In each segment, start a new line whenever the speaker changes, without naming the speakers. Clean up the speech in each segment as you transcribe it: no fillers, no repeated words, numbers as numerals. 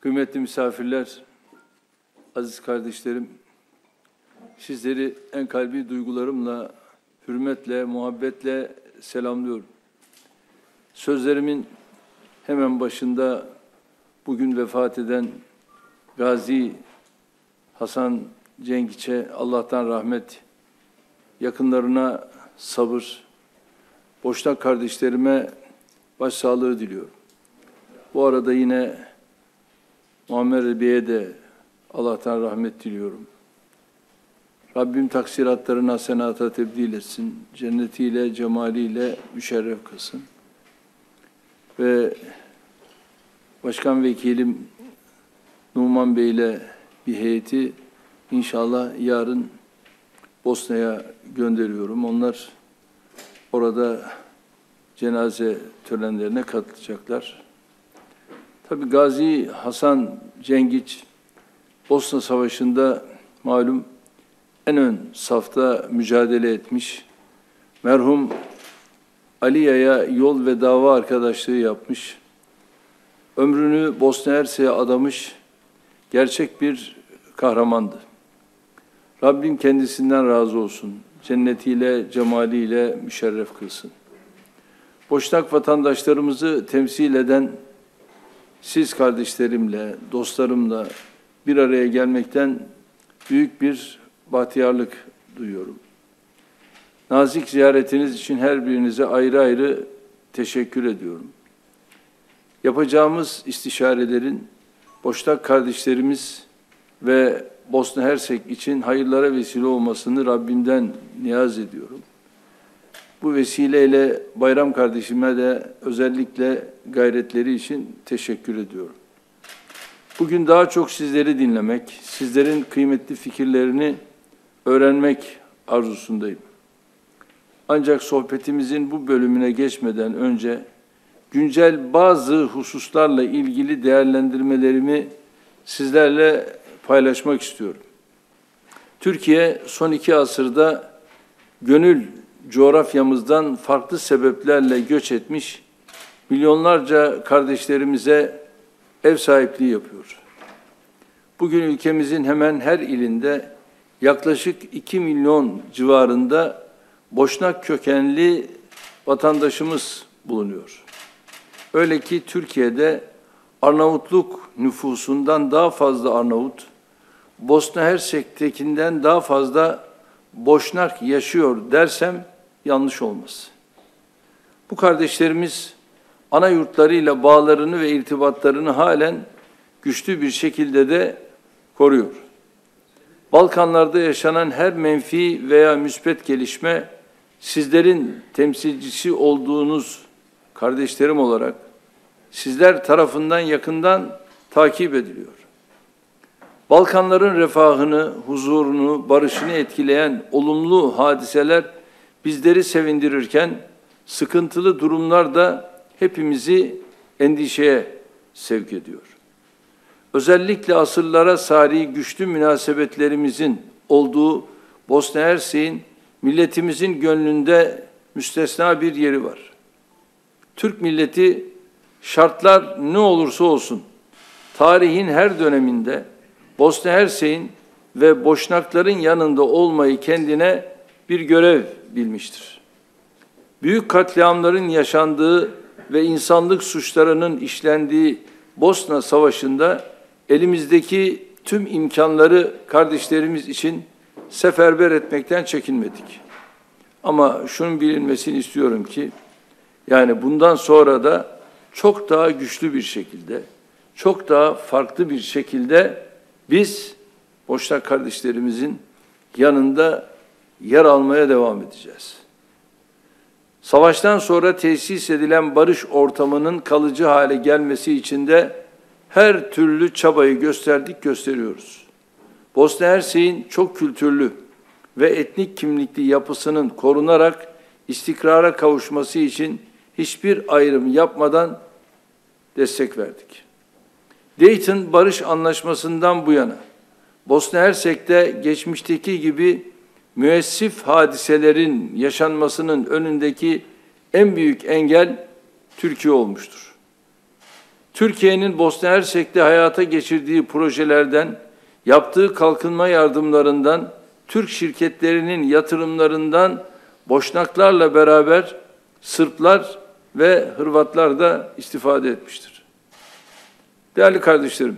Kıymetli misafirler, aziz kardeşlerim, sizleri en kalbi duygularımla, hürmetle, muhabbetle selamlıyorum. Sözlerimin hemen başında bugün vefat eden Gazi Hasan Cengiç'e Allah'tan rahmet, yakınlarına sabır, Boşnak kardeşlerime başsağlığı diliyorum. Bu arada yine Muammer Bey'e de Allah'tan rahmet diliyorum. Rabbim taksiratlarını hasenata tebdil etsin, cennetiyle, cemaliyle müşerref kılsın. Ve Başkan Vekilim Numan Bey'le bir heyeti inşallah yarın Bosna'ya gönderiyorum. Onlar orada cenaze törenlerine katılacaklar. Tabii Gazi Hasan Cengiç, Bosna Savaşı'nda malum en ön safta mücadele etmiş. Merhum Aliya'ya yol ve dava arkadaşlığı yapmış. Ömrünü Bosna Hersek'e adamış gerçek bir kahramandı. Rabbim kendisinden razı olsun. Cennetiyle, cemaliyle müşerref kılsın. Boşnak vatandaşlarımızı temsil eden siz kardeşlerimle, dostlarımla bir araya gelmekten büyük bir bahtiyarlık duyuyorum. Nazik ziyaretiniz için her birinize ayrı ayrı teşekkür ediyorum. Yapacağımız istişarelerin Boşnak kardeşlerimiz ve Bosna Hersek için hayırlara vesile olmasını Rabbimden niyaz ediyorum. Bu vesileyle Bayram kardeşime de özellikle gayretleri için teşekkür ediyorum. Bugün daha çok sizleri dinlemek, sizlerin kıymetli fikirlerini öğrenmek arzusundayım. Ancak sohbetimizin bu bölümüne geçmeden önce güncel bazı hususlarla ilgili değerlendirmelerimi sizlerle paylaşmak istiyorum. Türkiye son 2 asırda gönül coğrafyamızdan farklı sebeplerle göç etmiş milyonlarca kardeşlerimize ev sahipliği yapıyor. Bugün ülkemizin hemen her ilinde yaklaşık 2 milyon civarında Boşnak kökenli vatandaşımız bulunuyor. Öyle ki Türkiye'de Arnavutluk nüfusundan daha fazla Arnavut, Bosna Hersek'tekinden daha fazla Boşnak yaşıyor dersem yanlış olmaz. Bu kardeşlerimiz ana yurtlarıyla bağlarını ve irtibatlarını halen güçlü bir şekilde de koruyor. Balkanlarda yaşanan her menfi veya müspet gelişme sizlerin temsilcisi olduğunuz kardeşlerim olarak sizler tarafından yakından takip ediliyor. Balkanların refahını, huzurunu, barışını etkileyen olumlu hadiseler bizleri sevindirirken sıkıntılı durumlar da hepimizi endişeye sevk ediyor. Özellikle asırlara sari güçlü münasebetlerimizin olduğu Bosna Hersek'in milletimizin gönlünde müstesna bir yeri var. Türk milleti şartlar ne olursa olsun tarihin her döneminde Bosna Hersek'in ve Boşnakların yanında olmayı kendine bir görev bilmiştir. Büyük katliamların yaşandığı ve insanlık suçlarının işlendiği Bosna Savaşı'nda elimizdeki tüm imkanları kardeşlerimiz için seferber etmekten çekinmedik. Ama şunun bilinmesini istiyorum ki, yani bundan sonra da çok daha güçlü bir şekilde, çok daha farklı bir şekilde biz Boşnak kardeşlerimizin yanında yer almaya devam edeceğiz. Savaştan sonra tesis edilen barış ortamının kalıcı hale gelmesi için de her türlü çabayı gösterdik, gösteriyoruz. Bosna Hersek'in çok kültürlü ve etnik kimlikli yapısının korunarak istikrara kavuşması için hiçbir ayrım yapmadan destek verdik. Dayton Barış Anlaşması'ndan bu yana Bosna Hersek'te geçmişteki gibi müessif hadiselerin yaşanmasının önündeki en büyük engel Türkiye olmuştur. Türkiye'nin Bosna Hersek'te hayata geçirdiği projelerden, yaptığı kalkınma yardımlarından, Türk şirketlerinin yatırımlarından Boşnaklarla beraber Sırplar ve Hırvatlar da istifade etmiştir. Değerli kardeşlerim,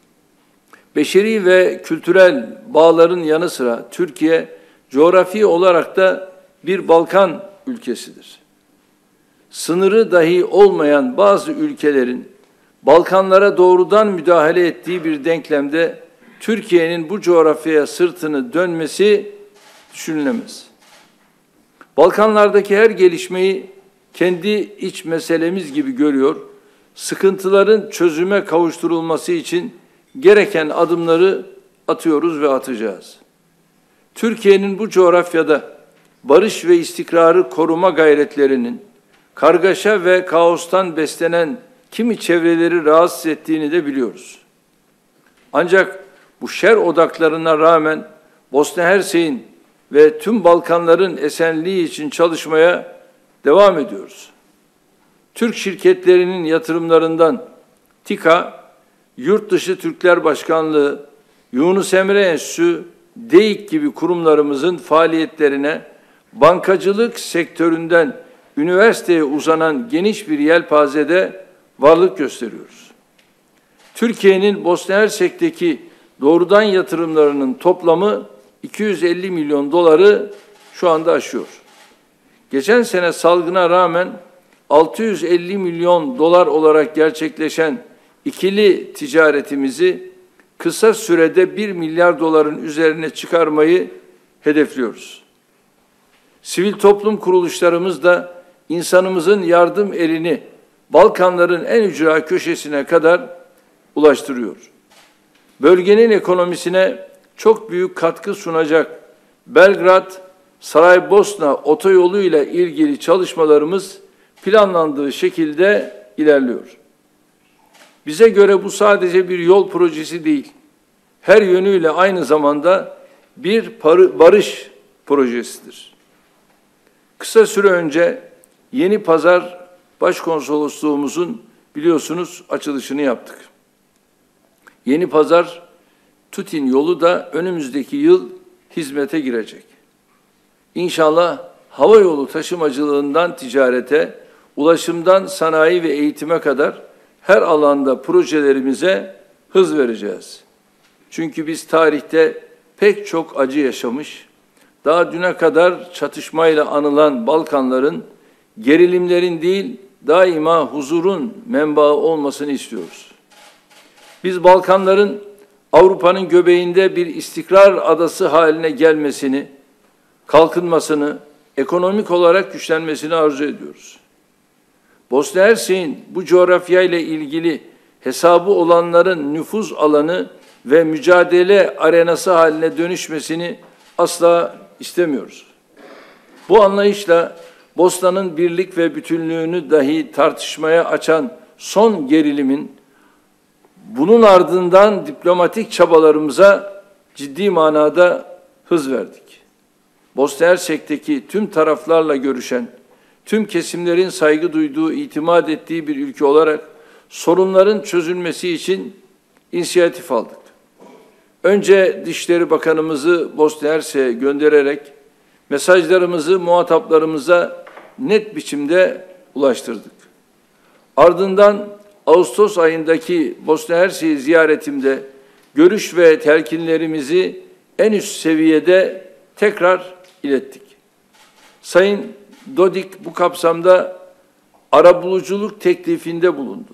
beşeri ve kültürel bağların yanı sıra Türkiye coğrafi olarak da bir Balkan ülkesidir. Sınırı dahi olmayan bazı ülkelerin Balkanlara doğrudan müdahale ettiği bir denklemde Türkiye'nin bu coğrafyaya sırtını dönmesi düşünülemez. Balkanlardaki her gelişmeyi kendi iç meselemiz gibi görüyor, sıkıntıların çözüme kavuşturulması için gereken adımları atıyoruz ve atacağız. Türkiye'nin bu coğrafyada barış ve istikrarı koruma gayretlerinin kargaşa ve kaostan beslenen kimi çevreleri rahatsız ettiğini de biliyoruz. Ancak bu şer odaklarına rağmen Bosna Hersek'in ve tüm Balkanların esenliği için çalışmaya devam ediyoruz. Türk şirketlerinin yatırımlarından TİKA, Yurtdışı Türkler Başkanlığı, Yunus Emre Enstitüsü, DEİK gibi kurumlarımızın faaliyetlerine bankacılık sektöründen üniversiteye uzanan geniş bir yelpazede varlık gösteriyoruz. Türkiye'nin Bosna Hersek'teki doğrudan yatırımlarının toplamı 250 milyon doları şu anda aşıyor. Geçen sene salgına rağmen 650 milyon dolar olarak gerçekleşen ikili ticaretimizi kısa sürede 1 milyar doların üzerine çıkarmayı hedefliyoruz. Sivil toplum kuruluşlarımız da insanımızın yardım elini Balkanların en ücra köşesine kadar ulaştırıyor. Bölgenin ekonomisine çok büyük katkı sunacak Belgrad-Saraybosna otoyolu ile ilgili çalışmalarımız planlandığı şekilde ilerliyor. Bize göre bu sadece bir yol projesi değil, her yönüyle aynı zamanda bir barış projesidir. Kısa süre önce Yeni Pazar Başkonsolosluğumuzun biliyorsunuz açılışını yaptık. Yeni Pazar Tutin yolu da önümüzdeki yıl hizmete girecek. İnşallah hava yolu taşımacılığından ticarete, ulaşımdan sanayi ve eğitime kadar her alanda projelerimize hız vereceğiz. Çünkü biz tarihte pek çok acı yaşamış, daha düne kadar çatışmayla anılan Balkanların gerilimlerin değil, daima huzurun menbaı olmasını istiyoruz. Biz Balkanların Avrupa'nın göbeğinde bir istikrar adası haline gelmesini, kalkınmasını, ekonomik olarak güçlenmesini arzu ediyoruz. Bosna Hersek'in bu coğrafyayla ilgili hesabı olanların nüfuz alanı ve mücadele arenası haline dönüşmesini asla istemiyoruz. Bu anlayışla Bosna'nın birlik ve bütünlüğünü dahi tartışmaya açan son gerilimin, bunun ardından diplomatik çabalarımıza ciddi manada hız verdik. Bosna Hersek'teki tüm taraflarla görüşen, tüm kesimlerin saygı duyduğu, itimat ettiği bir ülke olarak sorunların çözülmesi için inisiyatif aldık. Önce Dışişleri Bakanımızı Bosna Hersek'e göndererek mesajlarımızı muhataplarımıza net biçimde ulaştırdık. Ardından Ağustos ayındaki Bosna Hersek'i ziyaretimde görüş ve telkinlerimizi en üst seviyede tekrar ilettik. Sayın Dodik bu kapsamda arabuluculuk teklifinde bulundu.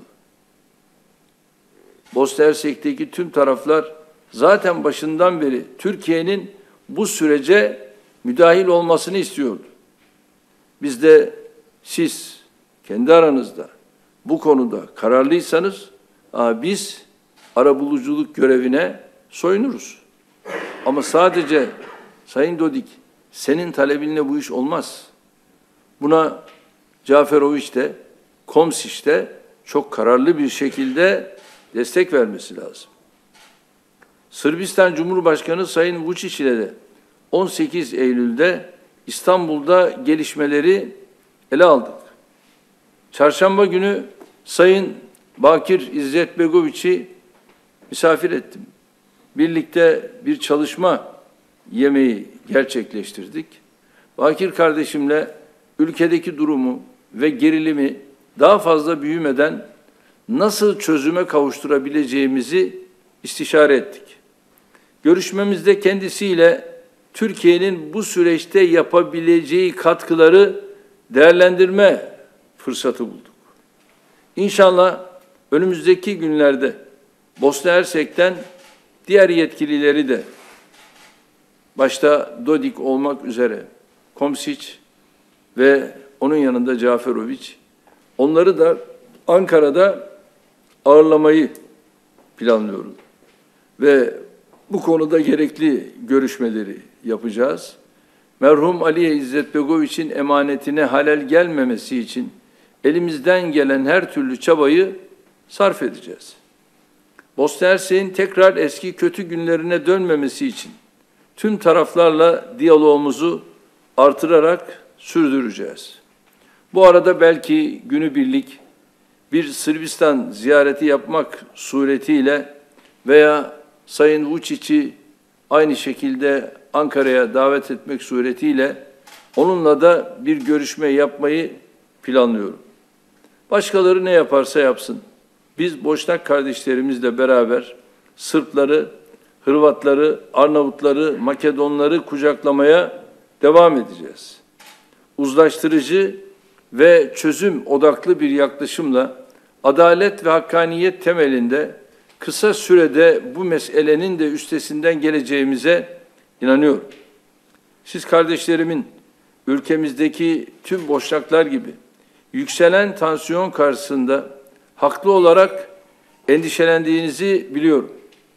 Bosna Hersek'teki tüm taraflar zaten başından beri Türkiye'nin bu sürece müdahil olmasını istiyordu. Biz de siz kendi aranızda bu konuda kararlıysanız biz arabuluculuk görevine soyunuruz. Ama sadece Sayın Dodik senin talebinle bu iş olmaz. Buna Caferoviç de Komšić de çok kararlı bir şekilde destek vermesi lazım. Sırbistan Cumhurbaşkanı Sayın Vučić ile de 18 Eylül'de İstanbul'da gelişmeleri ele aldık. Çarşamba günü Sayın Bakir İzzet Begoviç'i misafir ettim. Birlikte bir çalışma yemeği gerçekleştirdik. Bakir kardeşimle ülkedeki durumu ve gerilimi daha fazla büyümeden nasıl çözüme kavuşturabileceğimizi istişare ettik. Görüşmemizde kendisiyle Türkiye'nin bu süreçte yapabileceği katkıları değerlendirme fırsatı bulduk. İnşallah önümüzdeki günlerde Bosna Hersek'ten diğer yetkilileri de başta Dodik olmak üzere Komšić ve onun yanında Caferović, onları da Ankara'da ağırlamayı planlıyorum. Ve bu konuda gerekli görüşmeleri yapacağız. Merhum Aliye İzzet Begoviç'in emanetine halel gelmemesi için elimizden gelen her türlü çabayı sarf edeceğiz. Bosna Hersek'in tekrar eski kötü günlerine dönmemesi için tüm taraflarla diyalogumuzu artırarak sürdüreceğiz. Bu arada belki günübirlik bir Sırbistan ziyareti yapmak suretiyle veya Sayın Vučić'i aynı şekilde Ankara'ya davet etmek suretiyle onunla da bir görüşme yapmayı planlıyorum. Başkaları ne yaparsa yapsın. Biz Boşnak kardeşlerimizle beraber Sırpları, Hırvatları, Arnavutları, Makedonları kucaklamaya devam edeceğiz. Uzlaştırıcı ve çözüm odaklı bir yaklaşımla adalet ve hakkaniyet temelinde kısa sürede bu meselenin de üstesinden geleceğimize inanıyorum. Siz kardeşlerimin ülkemizdeki tüm Boşnaklar gibi yükselen tansiyon karşısında haklı olarak endişelendiğinizi biliyorum.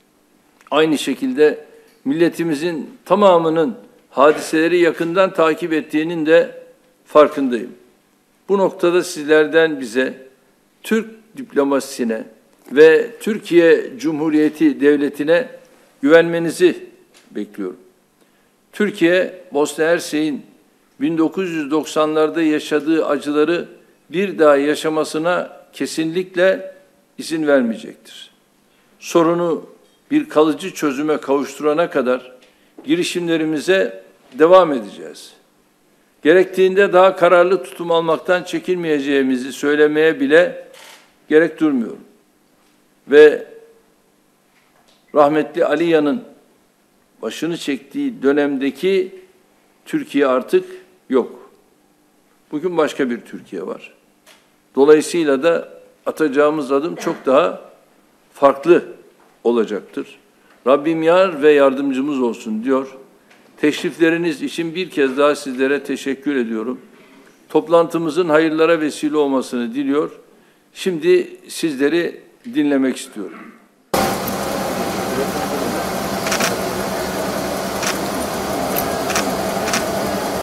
Aynı şekilde milletimizin tamamının hadiseleri yakından takip ettiğinin de farkındayım. Bu noktada sizlerden bize, Türk diplomasisine ve Türkiye Cumhuriyeti Devleti'ne güvenmenizi bekliyorum. Türkiye, Bosna Hersek'in 1990'larda yaşadığı acıları bir daha yaşamasına kesinlikle izin vermeyecektir. Sorunu bir kalıcı çözüme kavuşturana kadar girişimlerimize devam edeceğiz. Gerektiğinde daha kararlı tutum almaktan çekinmeyeceğimizi söylemeye bile gerek durmuyorum. Ve rahmetli Aliya'nın başını çektiği dönemdeki Türkiye artık yok. Bugün başka bir Türkiye var. Dolayısıyla da atacağımız adım çok daha farklı olacaktır. Rabbim yar ve yardımcımız olsun diyor. Teşrifleriniz için bir kez daha sizlere teşekkür ediyorum. Toplantımızın hayırlara vesile olmasını diliyor. Şimdi sizleri dinlemek istiyorum.